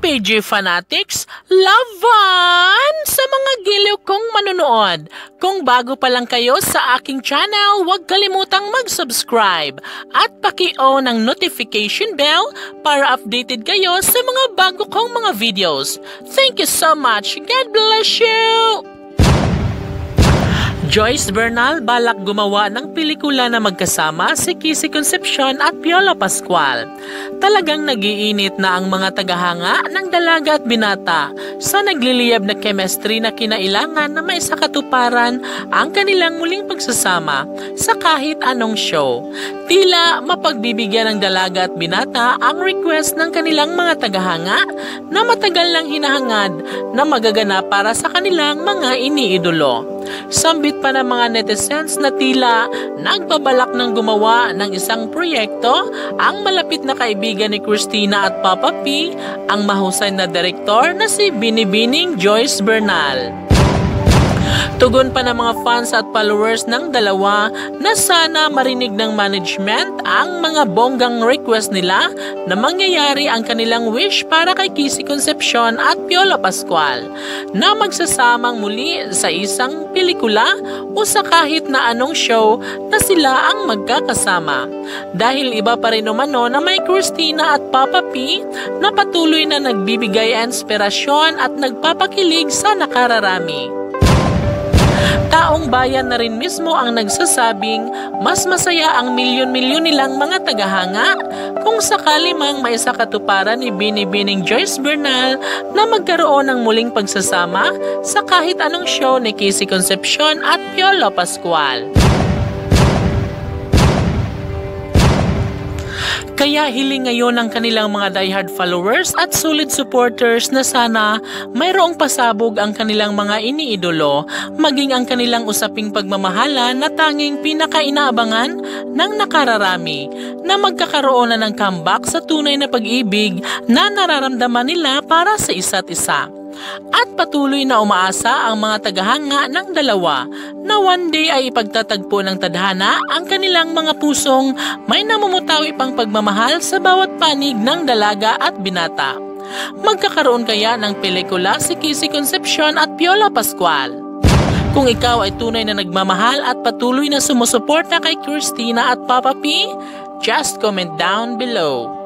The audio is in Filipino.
PG Fanatics, laban sa mga giliw kong manonood. Kung bago pa lang kayo sa aking channel, huwag kalimutang mag-subscribe at paki-on ang notification bell para updated kayo sa mga bago kong mga videos. Thank you so much. God bless you! Joyce Bernal balak gumawa ng pelikula na magkasama si Kissy Concepcion at Piolo Pascual. Talagang nagiinit na ang mga tagahanga ng dalaga at binata sa nagliliyab na chemistry na kinailangan na maisakatuparan ang kanilang muling pagsasama sa kahit anong show. Tila mapagbibigyan ng dalaga at binata ang request ng kanilang mga tagahanga na matagal lang hinahangad na magaganap para sa kanilang mga iniidolo. Sambit pa ng mga netizens na tila nagbabalak ng gumawa ng isang proyekto ang malapit na kaibigan ni Christina at Papa P, ang mahusay na direktor na si Binibining Joyce Bernal. Tugon pa ng mga fans at followers ng dalawa na sana marinig ng management ang mga bonggang request nila na mangyayari ang kanilang wish para kay Kissy Concepcion at Piolo Pascual na magsasamang muli sa isang pelikula o sa kahit na anong show na sila ang magkakasama. Dahil iba pa rin umano na may Christina at Papa P na patuloy na nagbibigay inspirasyon at nagpapakilig sa nakararami. Taong bayan na rin mismo ang nagsasabing mas masaya ang milyon-milyon nilang mga tagahanga kung sakali mang maisakatuparan ni Binibining Joyce Bernal na magkaroon ng muling pagsasama sa kahit anong show ni Kissy Concepcion at Piolo Pascual. Kaya hiling ngayon ng kanilang mga diehard followers at solid supporters na sana mayroong pasabog ang kanilang mga iniidolo, maging ang kanilang usaping pagmamahala na tanging pinakainaabangan ng nakararami, na magkakaroon na ng comeback sa tunay na pag-ibig na nararamdaman nila para sa isa't isa. At patuloy na umaasa ang mga tagahanga ng dalawa na one day ay ipagtatagpo ng tadhana ang kanilang mga pusong may namumutawi pang pagmamahal sa bawat panig ng dalaga at binata. Magkakaroon kaya ng pelikula si Kissy Concepcion at Piolo Pascual? Kung ikaw ay tunay na nagmamahal at patuloy na sumusuporta kay Christina at Papa P, just comment down below.